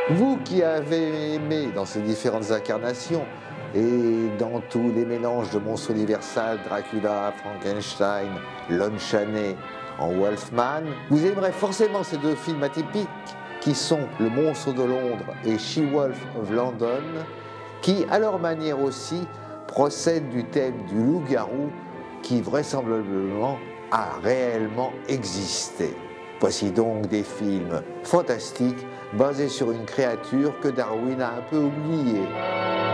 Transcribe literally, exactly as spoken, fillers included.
Vous qui avez aimé dans ces différentes incarnations et dans tous les mélanges de monstres universels, Dracula, Frankenstein, Lon Chaney en Wolfman, vous aimerez forcément ces deux films atypiques qui sont Le Monstre de Londres et She-Wolf of London, qui, à leur manière aussi, procèdent du thème du loup-garou qui vraisemblablement a réellement existé. Voici donc des films fantastiques basés sur une créature que Darwin a un peu oubliée.